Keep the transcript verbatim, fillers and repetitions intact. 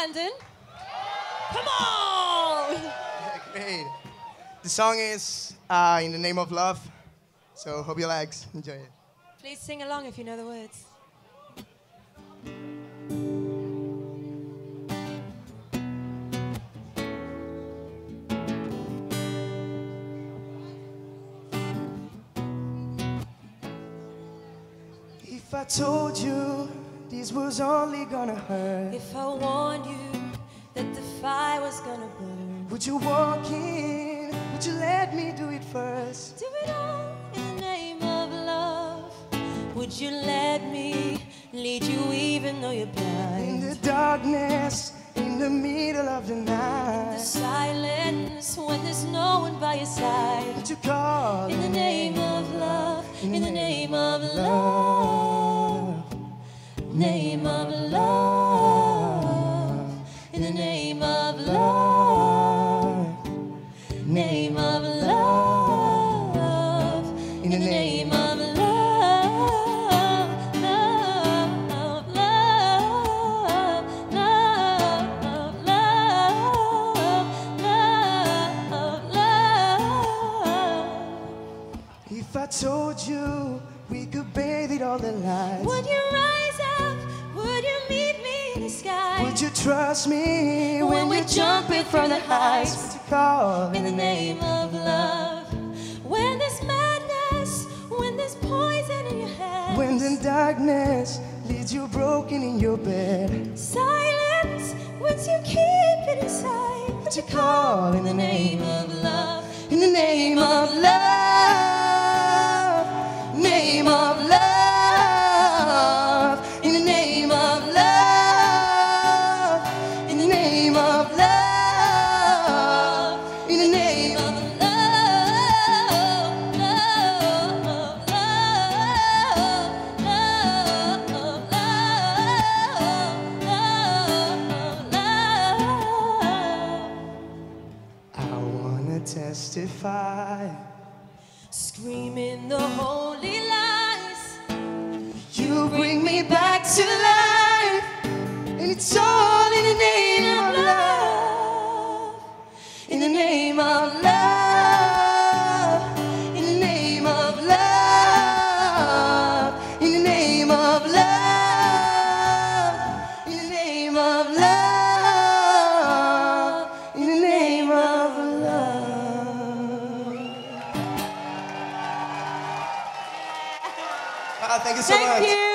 Landon. Come on! Yeah, great. The song is uh, In the Name of Love, so hope you like, enjoy it. Please sing along if you know the words. If I told you this was only gonna hurt, If I warned you that the fire was gonna burn, would you walk in? Would you let me do it first? do it all in the name of love. Would you let me lead you even though you're In the blind? darkness, in the middle of the The night, silence when there's no one by your side. would you call In the name of love, in the name of love, name of love, in the name of love, name of love, in the name of love, love, love, love, love, love, love. If I told you we could bathe it all the lights, Would you rise up? Would you meet me in the sky? would you trust me when, When we're you're jumping from the heights? Would you call In the name of love. When there's madness, when there's poison in your head, when the darkness leaves you broken in your bed? silence, once you keep it inside, Would you call in the name of love, In the name of love, name of love, in the name of love, in the name of love, in the name of love, love, love, love, love, love, love. I wanna testify. Screaming the holy lies. You bring me back to life, and it's all in the name of love, in the name of love, in the name of love, in the name of love, in the name of love, in the name of love. Ah, thank you so Thank much. you.